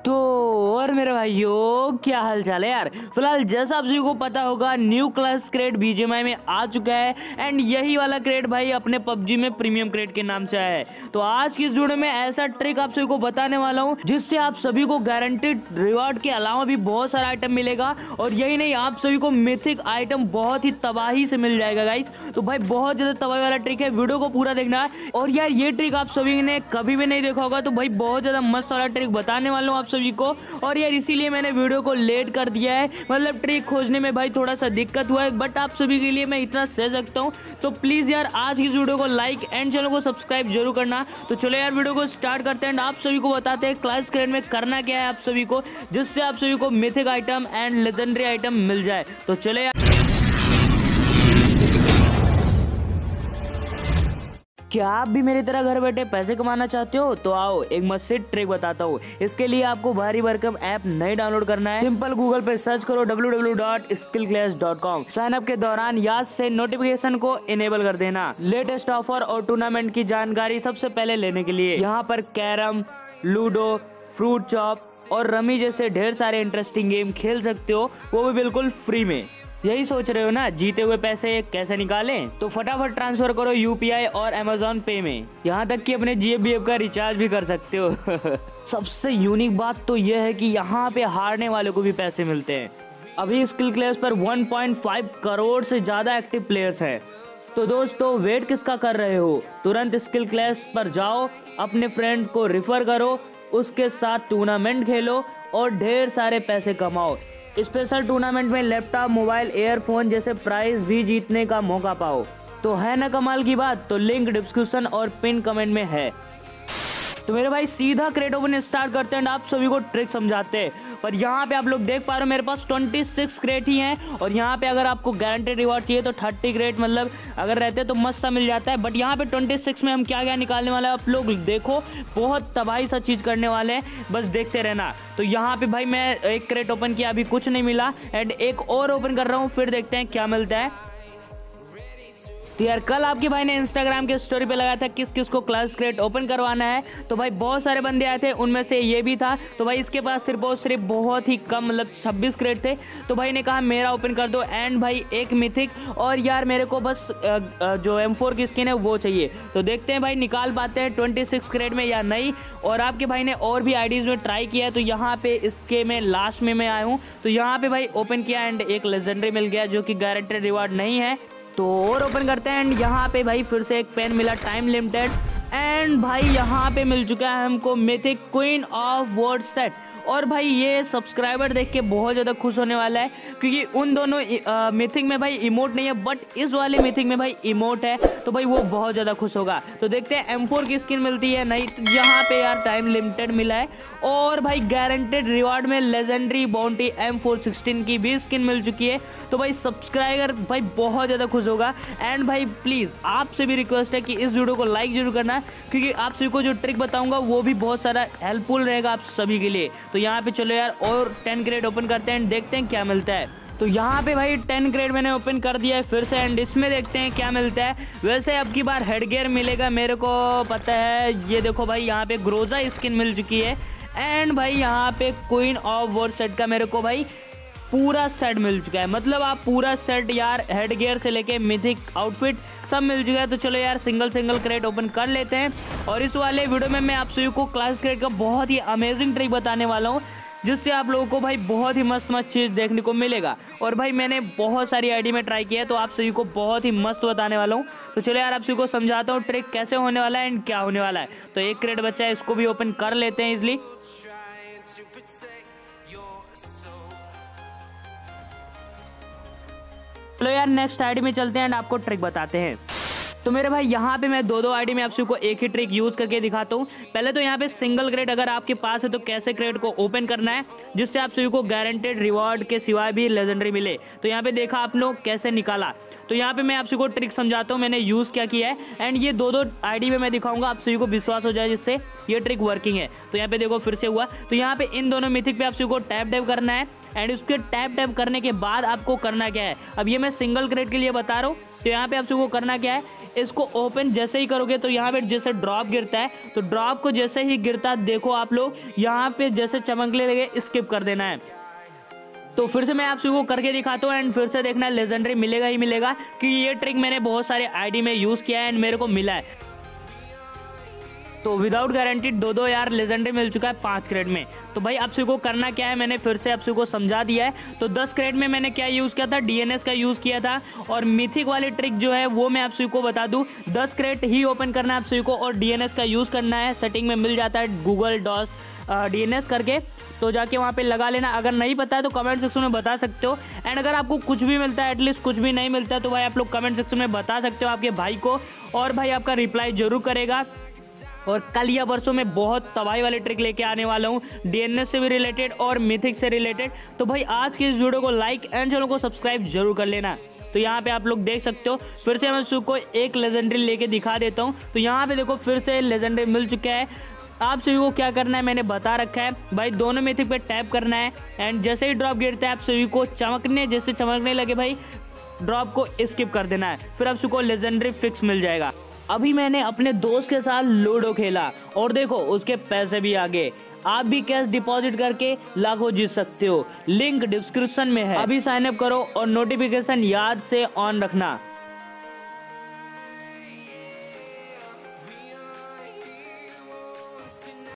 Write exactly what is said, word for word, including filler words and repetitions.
तो और मेरे भाइयों क्या हाल चाल है यार। फिलहाल जैसा आप सभी को पता होगा न्यू क्लास क्रेड बीजीएमआई में आ चुका है एंड यही वाला क्रेड भाई अपने पबजी में प्रीमियम क्रेड के नाम से आया है। तो आज की इस वीडियो में ऐसा ट्रिक आप सभी को बताने वाला हूँ जिससे आप सभी को गारंटेड रिवॉर्ड के अलावा भी बहुत सारा आइटम मिलेगा और यही नहीं आप सभी को मिथिक आइटम बहुत ही तबाही से मिल जाएगा गाइस। तो भाई बहुत ज्यादा तबाही वाला ट्रिक है, वीडियो को पूरा देखना है। और यार ये ट्रिक आप सभी ने कभी भी नहीं देखा होगा, तो भाई बहुत ज्यादा मस्त वाला ट्रिक बताने वाला हूँ आप सभी को। और यार इसीलिए मैंने वीडियो को लेट कर दिया है, मतलब ट्रिक खोजने में भाई थोड़ा सा दिक्कत हुआ है, बट आप सभी के लिए मैं इतना सह सकता हूँ। तो प्लीज यार आज की इस वीडियो को लाइक एंड चैनल को सब्सक्राइब जरूर करना। तो चलो यार वीडियो को स्टार्ट करते हैं। आप सभी को बताते हैं क्लास क्रेड में करना क्या है आप सभी को, जिससे आप सभी को mythic item and legendary item मिल जाए। तो चले यार, क्या आप भी मेरी तरह घर बैठे पैसे कमाना चाहते हो? तो आओ एक मस्त ट्रिक बताता हूँ। इसके लिए आपको भारी भरकम ऐप नहीं डाउनलोड करना है, सिंपल गूगल पे सर्च करो W W W dot Skill Clash dot com. Sign up के दौरान याद से नोटिफिकेशन को इनेबल कर देना लेटेस्ट ऑफर और टूर्नामेंट की जानकारी सबसे पहले लेने के लिए। यहाँ पर कैरम, लूडो, फ्रूट चॉप और रमी जैसे ढेर सारे इंटरेस्टिंग गेम खेल सकते हो, वो भी बिल्कुल फ्री में। यही सोच रहे हो ना जीते हुए पैसे कैसे निकालें? तो फटाफट ट्रांसफर करो यूपीआई और अमेजोन पे में। यहाँ तक कि अपने जीएफबीएफ का रिचार्ज भी कर सकते हो। सबसे यूनिक बात तो यह है कि यहाँ पे हारने वाले को भी पैसे मिलते हैं। अभी स्किल क्लैश पर वन पॉइंट फाइव करोड़ से ज्यादा एक्टिव प्लेयर्स हैं। तो दोस्तों वेट किसका कर रहे हो? तुरंत स्किल क्लैश पर जाओ, अपने फ्रेंड को रिफर करो, उसके साथ टूर्नामेंट खेलो और ढेर सारे पैसे कमाओ। स्पेशल टूर्नामेंट में लैपटॉप, मोबाइल, एयरफोन जैसे प्राइज भी जीतने का मौका पाओ। तो है ना कमाल की बात? तो लिंक डिस्क्रिप्शन और पिन कमेंट में है। तो मेरे भाई सीधा क्रेड ओपन स्टार्ट करते हैं, आप सभी को ट्रिक समझाते हैं। पर यहाँ पे आप लोग देख पा रहे हो मेरे पास छब्बीस क्रेट ही हैं और यहाँ पे अगर आपको गारंटेड रिवॉर्ड चाहिए तो तीस क्रेट मतलब अगर रहते तो मस्त सा मिल जाता है। बट यहाँ पे छब्बीस में हम क्या क्या निकालने वाले हैं आप लोग देखो, बहुत तबाही सा चीज करने वाले हैं, बस देखते रहना। तो यहाँ पे भाई मैं एक क्रेट ओपन किया, अभी कुछ नहीं मिला एंड एक और ओपन कर रहा हूँ, फिर देखते हैं क्या मिलता है। तो यार कल आपके भाई ने इंस्टाग्राम के स्टोरी पे लगाया था किस किस को क्लास क्रेट ओपन करवाना है, तो भाई बहुत सारे बंदे आए थे, उनमें से ये भी था। तो भाई इसके पास सिर्फ और सिर्फ बहुत ही कम मतलब छब्बीस क्रेट थे, तो भाई ने कहा मेरा ओपन कर दो एंड भाई एक मिथिक और यार मेरे को बस जो एम फोर की स्किन है वो चाहिए। तो देखते हैं भाई निकाल पाते हैं छब्बीस क्रेट में या नहीं। और आपके भाई ने और भी आईडीज में ट्राई किया है, तो यहाँ पे इसके में लास्ट में मैं आया हूँ। तो यहाँ पे भाई ओपन किया एंड एक लेजेंडरी मिल गया जो कि गारंटेड रिवॉर्ड नहीं है। तो और ओपन करते हैं एंड यहाँ पे भाई फिर से एक पेन मिला टाइम लिमिटेड एंड भाई यहाँ पे मिल चुका है हमको mythic queen of word set. और भाई ये सब्सक्राइबर देख के बहुत ज़्यादा खुश होने वाला है क्योंकि उन दोनों आ, मिथिक में भाई इमोट नहीं है, बट इस वाले मिथिक में भाई इमोट है, तो भाई वो बहुत ज़्यादा खुश होगा। तो देखते हैं एम फोर की स्किन मिलती है नहीं, तो यहाँ पे यार टाइम लिमिटेड मिला है और भाई गारंटेड रिवॉर्ड में legendary bounty M four sixteen की भी स्किन मिल चुकी है। तो भाई सब्सक्राइबर भाई बहुत ज़्यादा खुश होगा एंड भाई प्लीज़ आपसे भी रिक्वेस्ट है कि इस वीडियो को लाइक जरूर करना, क्योंकि आप सभी को जो ट्रिक बताऊंगा वो भी बहुत सारा हेल्पफुल रहेगा आप सभी के लिए। तो यहाँ पे चलो यार और टेन क्रेट ओपन करते हैं, देखते हैं क्या मिलता है। तो यहाँ पे भाई टेन क्रेट मैंने ओपन कर दिया है फिर से एंड इसमें देखते हैं क्या मिलता है। वैसे अब की बार हेड गियर मिलेगा मेरे को पता है। ये देखो भाई यहाँ पे ग्रोजा स्किन मिल चुकी है एंड भाई यहाँ पे क्वीन ऑफ वर्ड सेट का मेरे को भाई पूरा सेट मिल चुका है, मतलब आप पूरा सेट यार हेड गियर से लेके मिथिक आउटफिट सब मिल चुका है। तो चलो यार सिंगल सिंगल क्रेट ओपन कर लेते हैं। और इस वाले वीडियो में मैं आप सभी को क्लास क्रेट का बहुत ही अमेजिंग ट्रिक बताने वाला हूँ, जिससे आप लोगों को भाई बहुत ही मस्त मस्त चीज़ देखने को मिलेगा। और भाई मैंने बहुत सारी आईडी में ट्राई किया है, तो आप सभी को बहुत ही मस्त बताने वाला हूँ। तो चलो यार आप सभी को समझाता हूँ ट्रिक कैसे होने वाला है एंड क्या होने वाला है। तो एक क्रेट बचा है, इसको भी ओपन कर लेते हैं इजली। चलो यार नेक्स्ट आईडी में चलते हैं एंड आपको ट्रिक बताते हैं। तो मेरे भाई यहाँ पे मैं दो दो आईडी में आप सभी को एक ही ट्रिक यूज करके दिखाता हूँ। पहले तो यहाँ पे सिंगल क्रेट अगर आपके पास है तो कैसे क्रेट को ओपन करना है जिससे आप सभी को गारंटेड रिवॉर्ड के सिवाय भी लेजेंडरी मिले। तो यहाँ पे देखा आप लोग कैसे निकाला। तो यहाँ पे मैं आप सभी को ट्रिक समझाता हूँ मैंने यूज क्या किया है एंड ये दो दो आईडी में मैं दिखाऊंगा, आप सभी को विश्वास हो जाए जिससे ये ट्रिक वर्किंग है। तो यहाँ पे देखो फिर से हुआ। तो यहाँ पे इन दोनों मिथिक पे आप सभी को टैप टैप करना है एंड उसके टैप टैप करने के बाद आपको करना क्या है, अब ये मैं सिंगल क्रेट के लिए बता रहा हूँ। तो यहाँ पे आप सबको करना क्या है, इसको ओपन जैसे ही करोगे तो यहाँ पे जैसे ड्रॉप गिरता है, तो ड्रॉप को जैसे ही गिरता देखो आप लोग यहाँ पे जैसे चमकने लगे स्किप कर देना है। तो फिर से मैं आप सभी को करके दिखाता हूँ एंड फिर से देखना लेजेंडरी मिलेगा ही मिलेगा, कि ये ट्रिक मैंने बहुत सारे आईडी में यूज़ किया है एंड मेरे को मिला है। तो विदाउट गारंटी दो दो यार लेजेंडरी मिल चुका है पाँच क्रेड में। तो भाई आप सभी को करना क्या है, मैंने फिर से आप सभी को समझा दिया है। तो दस क्रेड में मैंने क्या यूज़ किया था, डीएनएस का यूज़ किया था। और मिथिक वाली ट्रिक जो है वो मैं आप सभी को बता दूं, दस क्रेड ही ओपन करना है आप सभी को और डीएनएस का यूज़ करना है। सेटिंग में मिल जाता है गूगल डॉस डीएनएस करके, तो जाके वहाँ पे लगा लेना। अगर नहीं पता है तो कमेंट सेक्शन में बता सकते हो। एंड अगर आपको कुछ भी मिलता है, एटलीस्ट कुछ भी नहीं मिलता है, तो भाई आप लोग कमेंट सेक्शन में बता सकते हो आपके भाई को, और भाई आपका रिप्लाई जरूर करेगा। और कल या परसों में बहुत तबाही वाली ट्रिक लेके आने वाला हूँ, डीएनएस से भी रिलेटेड और मिथिक से रिलेटेड। तो भाई आज की इस वीडियो को लाइक एंड चैनल को सब्सक्राइब जरूर कर लेना। तो यहाँ पे आप लोग देख सकते हो, फिर से मैं सबको एक लेजेंडरी लेके दिखा देता हूँ। तो यहाँ पे देखो फिर से लेजेंडरी मिल चुका है। आप सभी को क्या करना है मैंने बता रखा है भाई, दोनों मिथिक पे टैप करना है एंड जैसे ही ड्रॉप गिरता है आप सभी को चमकने जैसे चमकने लगे भाई ड्रॉप को स्किप कर देना है, फिर आप सभी को लेजेंडरी फिक्स मिल जाएगा। अभी मैंने अपने दोस्त के साथ लूडो खेला और देखो उसके पैसे भी आ गए। आप भी कैश डिपॉजिट करके लाखों जीत सकते हो, लिंक डिस्क्रिप्शन में है। अभी साइन अप करो और नोटिफिकेशन याद से ऑन रखना।